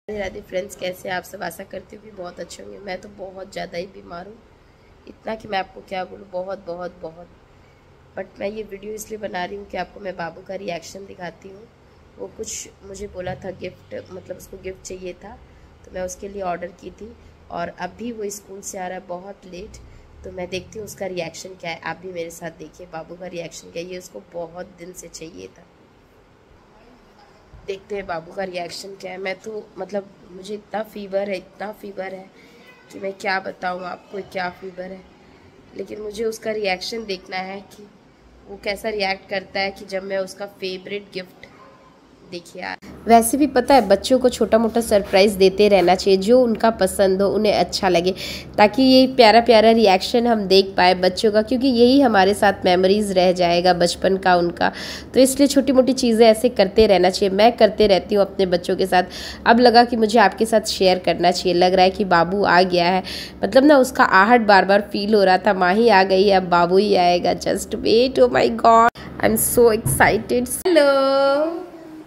Radhe friends, कैसे आप सब? आशा करती हूँ कि बहुत अच्छे होंगे। मैं तो बहुत ज़्यादा ही बीमार हूँ, इतना कि मैं आपको क्या बोलूँ, बहुत बहुत बहुत। बट मैं ये वीडियो इसलिए बना रही हूँ कि आपको मैं बाबू का रिएक्शन दिखाती हूँ। वो कुछ मुझे बोला था गिफ्ट, मतलब उसको गिफ्ट चाहिए था, तो मैं उसके लिए ऑर्डर की थी और अभी वो स्कूल से आ रहा है बहुत लेट। तो मैं देखती हूँ उसका रिएक्शन क्या है। आप भी मेरे साथ देखिए बाबू का रिएक्शन क्या है। ये उसको बहुत दिन से चाहिए था। देखते हैं बाबू का रिएक्शन क्या है। मैं तो मतलब मुझे इतना फ़ीवर है कि मैं क्या बताऊँ आपको क्या फ़ीवर है। लेकिन मुझे उसका रिएक्शन देखना है कि वो कैसा रिएक्ट करता है कि जब मैं उसका फेवरेट गिफ्ट देखिए यार। वैसे भी पता है, बच्चों को छोटा मोटा सरप्राइज़ देते रहना चाहिए, जो उनका पसंद हो, उन्हें अच्छा लगे, ताकि ये प्यारा प्यारा रिएक्शन हम देख पाए बच्चों का, क्योंकि यही हमारे साथ मेमोरीज़ रह जाएगा बचपन का उनका। तो इसलिए छोटी मोटी चीज़ें ऐसे करते रहना चाहिए। मैं करते रहती हूँ अपने बच्चों के साथ। अब लगा कि मुझे आपके साथ शेयर करना चाहिए। लग रहा है कि बाबू आ गया है, मतलब ना उसका आहट बार बार फील हो रहा था। माँ ही आ गई है, अब बाबू ही आएगा। Just wait. Oh my god, I am so excited. Hello,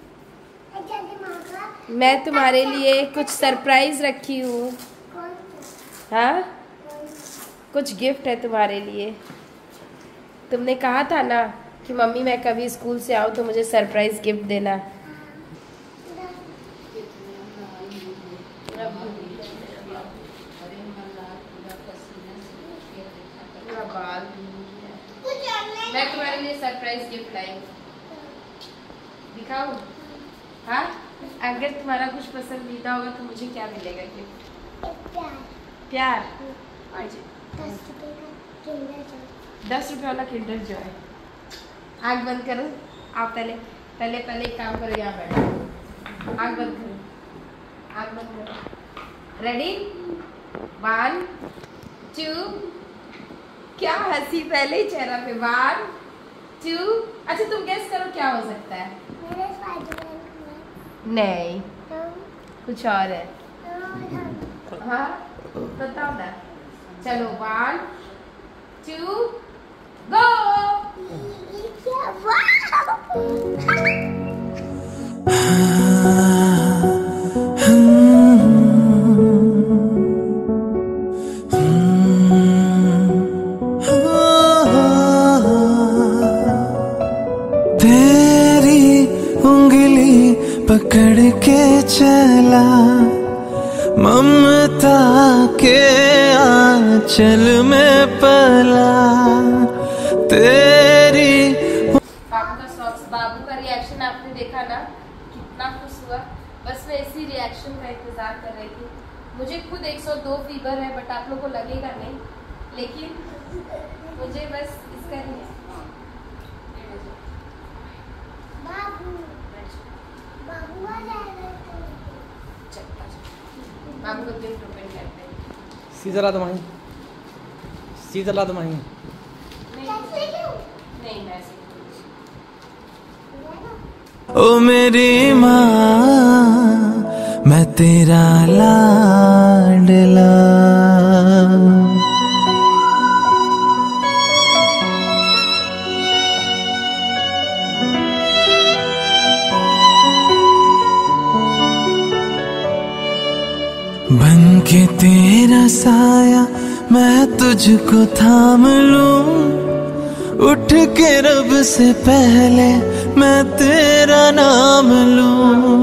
मैं तुम्हारे लिए कुछ सरप्राइज रखी हूँ। हाँ, कुछ गिफ्ट है तुम्हारे लिए। तुमने कहा था ना कि मम्मी मैं कभी स्कूल से आऊँ तो मुझे सरप्राइज गिफ्ट देना। मैं तुम्हारे लिए सरप्राइज गिफ्ट लाई हूँ, दिखाऊँ? हाँ, अगर तुम्हारा कुछ पसंदीदा होगा तो मुझे क्या मिलेगा गिफ्ट? प्यार। 10 रुपये वाला किंडर जॉय। आँख बंद करो। आप पहले पहले पहले एक काम करो, यहाँ बैठो। आँख बंद करो, आँख बंद करो। रेडी? 1 2। क्या हंसी पहले ही चेहरा पे। 1 2। अच्छा तुम गेस करो क्या हो सकता है? नहीं, कुछ और है। हाँ बताओ ना। चलो 1 2 गो। तेरी उंगली पकड़ के चला, ममता के आंचल में पला। तेरी बाबू का रिएक्शन आपने देखा ना, कितना खुश हुआ। बस मैं इसी रिएक्शन का इंतजार कर रही थी। मुझे खुद 102 फीवर है, बट आप लोग को लगेगा नहीं, लेकिन मुझे बस इसका बाबू को गिफ्ट ओपन करते हैं। सीधा ला दो माही, सीधा ला दो माही। नहीं मैं ओ मेरी माँ, मैं तेरा लाडला। बन के तेरा साया मैं तुझको थाम लूं, उठ के रब से पहले मैं तेरा नाम लूं।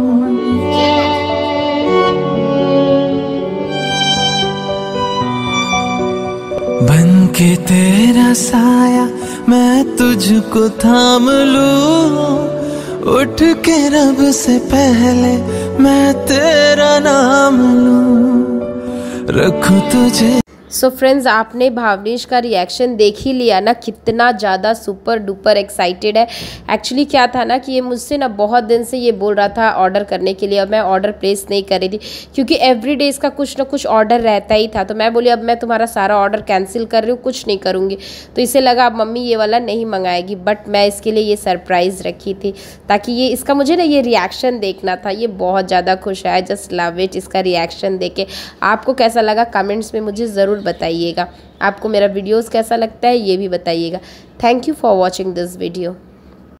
बन के तेरा साया मैं तुझको थाम लूं, उठ के रब से पहले मैं तेरा नाम लूं, रखूं तुझे। सो फ्रेंड्स, आपने भावनेश का रिएक्शन देख ही लिया ना, कितना ज़्यादा सुपर डुपर एक्साइटेड है। एक्चुअली क्या था ना कि ये मुझसे ना बहुत दिन से ये बोल रहा था ऑर्डर करने के लिए, और मैं ऑर्डर प्लेस नहीं कर रही थी, क्योंकि एवरीडे इसका कुछ ना कुछ ऑर्डर रहता ही था। तो मैं बोली अब मैं तुम्हारा सारा ऑर्डर कैंसिल कर रही हूँ, कुछ नहीं करूँगी। तो इसे लगा अब मम्मी ये वाला नहीं मंगाएगी, बट मैं इसके लिए ये सरप्राइज़ रखी थी, ताकि ये इसका मुझे ना ये रिएक्शन देखना था। ये बहुत ज़्यादा खुश है, आई जस्ट लव इट। इसका रिएक्शन देखे आपको कैसा लगा कमेंट्स में मुझे ज़रूर बताइएगा। आपको मेरा वीडियोस कैसा लगता है ये भी बताइएगा। Thank you for watching this video.